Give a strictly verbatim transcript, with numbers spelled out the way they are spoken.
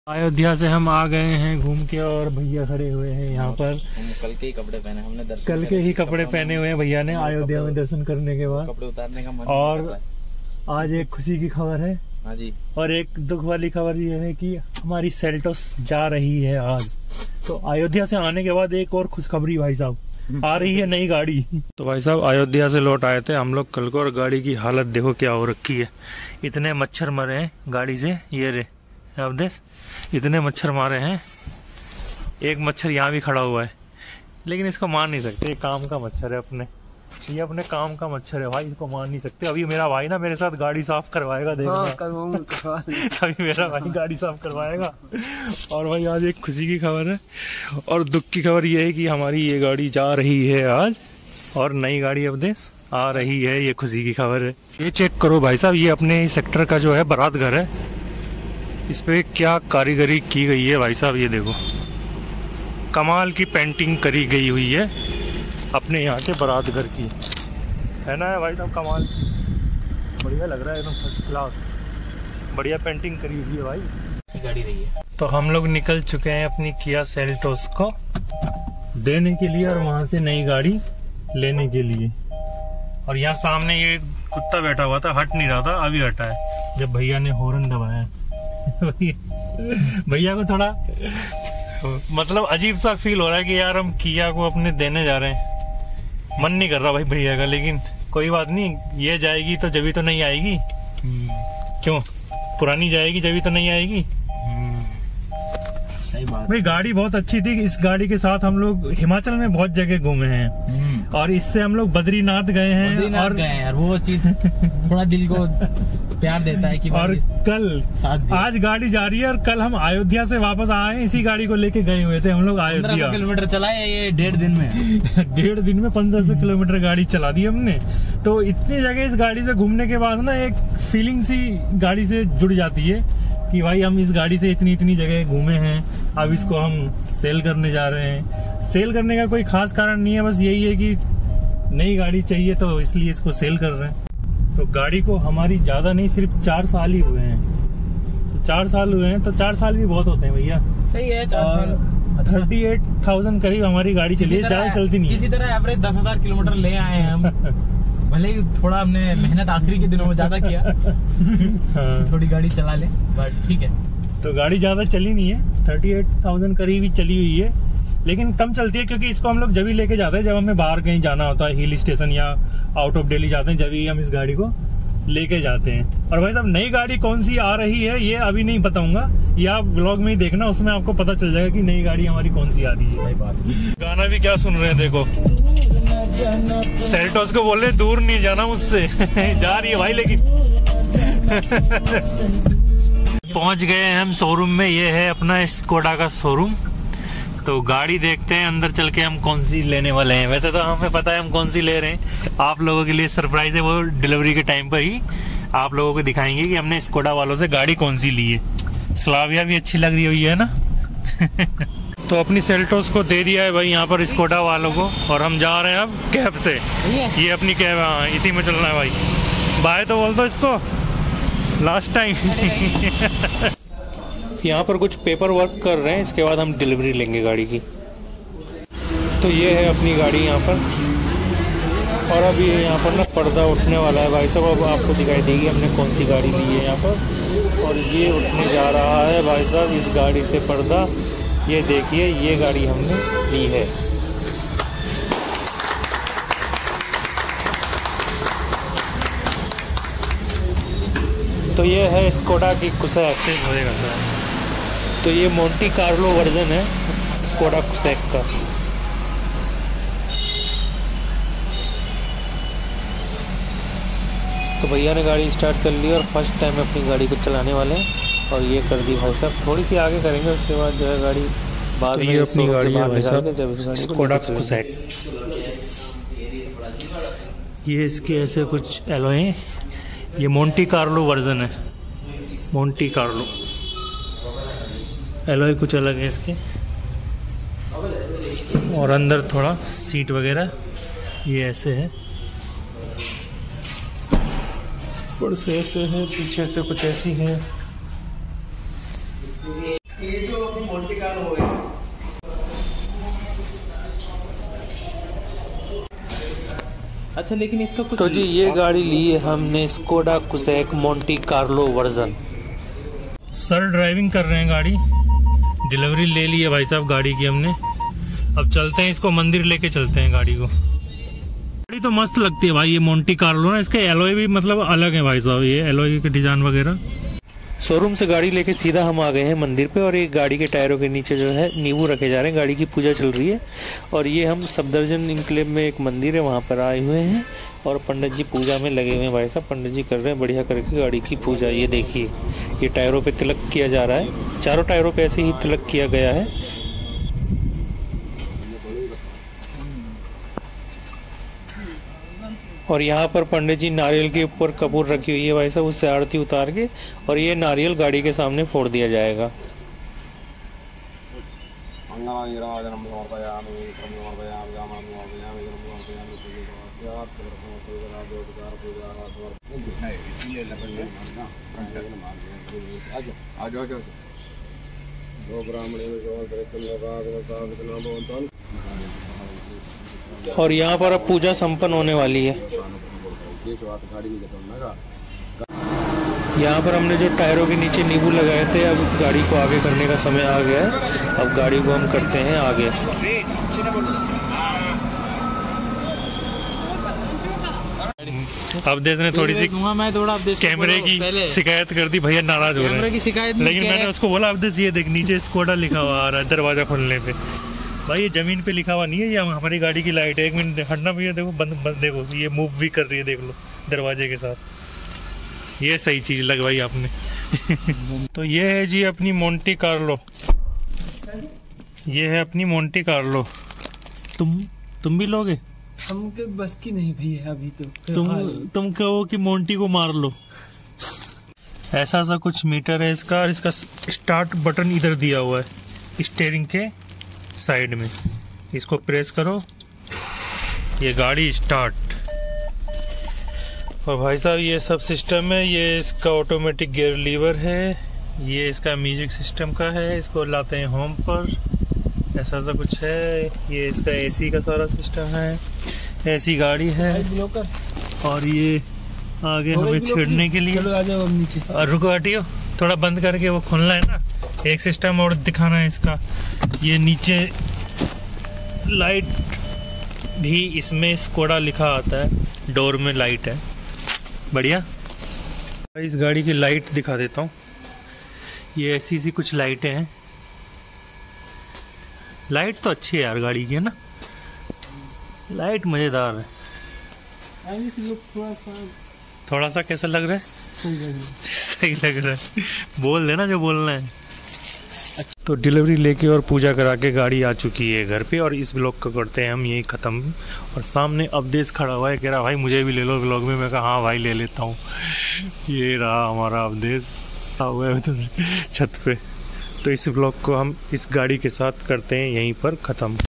अयोध्या से हम आ गए हैं घूम के और भैया खड़े हुए हैं यहाँ पर। हम कल के ही कपड़े पहने, हमने दर्शन कल के ही कपड़े पहने हुए हैं भैया ने अयोध्या में दर्शन करने के बाद। कपड़े उतारने का मन और आज एक खुशी की खबर है। हाँ जी। और एक दुख वाली खबर ये है कि हमारी सेल्टोस जा रही है आज। तो अयोध्या से आने के बाद एक और खुशखबरी भाई साहब, आ रही है नई गाड़ी। तो भाई साहब अयोध्या से लौट आए थे हम लोग कल को, और गाड़ी की हालत देखो क्या हो रखी है। इतने मच्छर मरे हैं गाड़ी से, ये रे अब देख इतने मच्छर मारे हैं। एक मच्छर यहाँ भी खड़ा हुआ है, लेकिन इसको मार नहीं सकते, ये काम का मच्छर है अपने, ये अपने काम का मच्छर है भाई, इसको मार नहीं सकते। अभी मेरा भाई ना मेरे साथ गाड़ी साफ करवाएगा, देखना। हाँ, अभी मेरा भाई गाड़ी साफ करवाएगा। और भाई आज एक खुशी की खबर है और दुख की खबर ये है कि हमारी ये गाड़ी जा रही है आज, और नई गाड़ी अवदेश आ रही है। ये खुशी की खबर है। ये चेक करो भाई साहब, ये अपने सेक्टर का जो है बारात घर है, इस पे क्या कारीगरी की गई है भाई साहब। ये देखो कमाल की पेंटिंग करी गई हुई है अपने यहाँ के बारात घर की, है ना भाई साहब। कमाल की बढ़िया लग रहा है एकदम फर्स्ट क्लास, बढ़िया पेंटिंग करी हुई है भाई। गाड़ी रही है। तो हम लोग निकल चुके हैं अपनी किया सेल्टोस को देने के लिए और वहाँ से नई गाड़ी लेने के लिए। और यहाँ सामने ये कुत्ता बैठा हुआ था, हट नहीं रहा था, अभी हटा है जब भैया ने हॉर्न दबाया। भैया को थोड़ा मतलब अजीब सा फील हो रहा है कि यार हम किया को अपने देने जा रहे हैं। मन नहीं कर रहा भाई भैया का, लेकिन कोई बात नहीं, ये जाएगी तो जभी तो नहीं आएगी। क्यों पुरानी जाएगी जभी तो नहीं आएगी। सही बात भाई गाड़ी बहुत अच्छी थी। इस गाड़ी के साथ हम लोग हिमाचल में बहुत जगह घूमे हैं और इससे हम लोग बद्रीनाथ गए हैं। बद्रीनाथ और गए हैं यार, वो चीज थोड़ा दिल को प्यार देता है कि और कल आज गाड़ी जा रही है और कल हम अयोध्या से वापस आए, इसी गाड़ी को लेके गए हुए थे हम लोग अयोध्या। किलोमीटर चलाए ये डेढ़ दिन में डेढ़ दिन में पंद्रह सौ किलोमीटर गाड़ी चला दी हमने। तो इतनी जगह इस गाड़ी से घूमने के बाद ना एक फीलिंग सी गाड़ी से जुड़ जाती है कि भाई हम इस गाड़ी से इतनी इतनी जगह घूमे हैं, अब इसको हम सेल करने जा रहे हैं। सेल करने का कोई खास कारण नहीं है, बस यही है कि नई गाड़ी चाहिए तो इसलिए इसको सेल कर रहे हैं। तो गाड़ी को हमारी ज्यादा नहीं, सिर्फ चार साल ही हुए हैं। तो चार साल हुए हैं तो चार साल भी बहुत होते हैं भैया। सही है, चार साल। थर्टी एट थाउजेंड करीब हमारी गाड़ी चली है, ज्यादा चलती नहीं है। किसी तरह एवरेज दस हजार किलोमीटर ले आए हैं हम। भले ही थोड़ा हमने मेहनत आखिरी के दिनों में ज्यादा किया। हाँ। थोड़ी गाड़ी चला ले, बट ठीक है। तो गाड़ी ज्यादा चली नहीं है, थर्टी एट थाउजेंड करीब ही चली हुई है, लेकिन कम चलती है क्योंकि इसको हम लोग जब भी लेके जाते हैं, जब हमें बाहर कहीं जाना होता है, हिल स्टेशन या आउट ऑफ दिल्ली जाते हैं, जब भी हम इस गाड़ी को लेके जाते हैं। और भाई साहब नई गाड़ी कौन सी आ रही है ये अभी नहीं बताऊंगा, ये आप व्लॉग में ही देखना, उसमें आपको पता चल जाएगा कि नई गाड़ी हमारी कौन सी आ रही है। बात गाना भी क्या सुन रहे हैं देखो, सेल्टोस को बोल रहे दूर नहीं जाना मुझसे। जा रही है भाई लेकिन। पहुंच गए हैं हम शोरूम में, ये है अपना स्कोडा का शोरूम। तो गाड़ी देखते हैं अंदर चल के हम कौन सी लेने वाले हैं। वैसे तो हमें पता है हम कौन सी ले रहे हैं, आप लोगों के लिए सरप्राइज है, वो डिलीवरी के टाइम पर ही आप लोगों को दिखाएंगे कि हमने स्कोडा वालों से गाड़ी कौन सी ली है। स्लाविया भी अच्छी लग रही हुई है ना। तो अपनी सेल्टोस को दे दिया है भाई यहाँ पर स्कोडा वालों को, और हम जा रहे हैं अब कैब से। ये अपनी कैब, हाँ इसी में चलना है भाई। बाय तो बोल दो इसको लास्ट टाइम। यहाँ पर कुछ पेपर वर्क कर रहे हैं, इसके बाद हम डिलीवरी लेंगे गाड़ी की। तो ये है अपनी गाड़ी यहाँ पर, और अभी यहाँ पर ना पर्दा उठने वाला है भाई साहब। अब आपको दिखाई देगी हमने कौन सी गाड़ी ली है यहाँ पर, और ये उठने जा रहा है भाई साहब इस गाड़ी से पर्दा। ये देखिए ये गाड़ी हमने ली है। तो ये है स्कोडा की कुसैक होएगा सर। तो ये मोंटी कार्लो वर्जन है स्कोडा कुसैक का। तो भैया ने गाड़ी स्टार्ट कर ली और फर्स्ट टाइम अपनी गाड़ी को चलाने वाले हैं, और ये कर दी भाई साहब। थोड़ी सी आगे करेंगे, उसके बाद जो है गाड़ी बाद में। ये अपनी गाड़ी है भाई साहब, जब इस गाड़ी स्कोडा कुसैक। ये इसके ऐसे कुछ एलॉय हैं, ये मोंटी कार्लो वर्जन है, मोंटी कार्लो। एलॉय कुछ अलग है इसके, और अंदर थोड़ा सीट वगैरह ये ऐसे है, ऊपर से ऐसे है, पीछे से कुछ ऐसी है। अच्छा लेकिन इसका कुछ तो जी ये गाड़ी ली है हमने, Skoda Kushaq Monte Carlo version. Sir driving कर रहे हैं गाड़ी, डिलीवरी ले ली है भाई साहब गाड़ी की हमने। अब चलते हैं, इसको मंदिर लेके चलते हैं गाड़ी को। गाड़ी तो मस्त लगती है भाई ये मोंटी कार्लो ना, इसके एलॉय भी मतलब अलग है भाई साहब, ये एलॉय के डिजाइन वगैरह। शोरूम से गाड़ी लेके सीधा हम आ गए हैं मंदिर पे, और एक गाड़ी के टायरों के नीचे जो है नींबू रखे जा रहे हैं, गाड़ी की पूजा चल रही है। और ये हम सफदरजंग इनक्लेव में एक मंदिर है वहाँ पर आए हुए हैं, और पंडित जी पूजा में लगे हुए हैं भाई साहब। पंडित जी कर रहे हैं बढ़िया करके गाड़ी की पूजा। ये देखिए ये टायरों पे तिलक किया जा रहा है, चारों टायरों पे ऐसे ही तिलक किया गया है। और यहाँ पर पंडित जी नारियल के ऊपर कपूर रखी हुई है भाई साहब, उससे आरती उतार के और ये नारियल गाड़ी के सामने फोड़ दिया जाएगा। और यहाँ पर अब पूजा संपन्न होने वाली है। यहाँ पर हमने जो टायरों के नीचे नींबू लगाए थे, अब गाड़ी को आगे करने का समय आ गया है। अब गाड़ी को हम करते हैं आगे। अवधेश ने थोड़ी सी मैं थोड़ा कैमरे की शिकायत कर दी, भैया नाराज हो रहे हैं। की शिकायत लेकिन मैंने उसको बोला अवधेश ये देख नीचे स्कोडा लिखा हुआ आ रहा है दरवाजा खोलने पे। भाई ये जमीन पे लिखा हुआ नहीं है, ये हमारी गाड़ी की लाइट है। एक मिनट हटना भैया, देखो बंद बंद, देखो ये मूव भी कर रही है, देख लो दरवाजे के साथ। ये सही चीज लगवाई आपने। तो ये है जी अपनी मोंटी कार्लो, ये है अपनी मोंटी कार्लो। तुम तुम भी लोगे? हमके बस की नहीं भैया अभी तो। तुम तुम कहो कि मोंटी को मार लो। ऐसा सा कुछ मीटर है इसका, इसका स्टार्ट बटन इधर दिया हुआ है स्टीयरिंग के साइड में। इसको प्रेस करो, ये गाड़ी स्टार्ट। और भाई साहब ये सब सिस्टम है, ये इसका ऑटोमेटिक गियर लीवर है, ये इसका म्यूजिक सिस्टम का है। इसको लाते हैं होम पर, ऐसा सा कुछ है। ये इसका एसी का सारा सिस्टम है, ऐसी गाड़ी है। और ये आगे हमें छेड़ने के लिए। चलो आ जाओ अब नीचे। और रुको हटियो, थोड़ा बंद करके वो खोलना है ना। एक सिस्टम और दिखाना है इसका, ये नीचे लाइट भी इसमें स्कोडा लिखा आता है, डोर में लाइट है बढ़िया। इस गाड़ी की लाइट दिखा देता हूँ, ये ऐसी सी कुछ लाइटें हैं। लाइट तो अच्छी है यार गाड़ी की, है ना, लाइट मजेदार है। थोड़ा सा थोड़ा सा कैसा लग रहा है? सही लग रहा है। सही लग रहा है, बोल देना जो बोलना है। तो डिलीवरी लेके और पूजा करा के गाड़ी आ चुकी है घर पे, और इस ब्लॉग को करते हैं हम यही ख़त्म। और सामने अवधेश खड़ा हुआ है, कह रहा भाई मुझे भी ले लो ब्लॉग में। मैं कहा हाँ भाई ले लेता हूँ। ये रहा हमारा अवधेश हुआ है छत पे। तो इस ब्लॉग को हम इस गाड़ी के साथ करते हैं यहीं पर ख़त्म।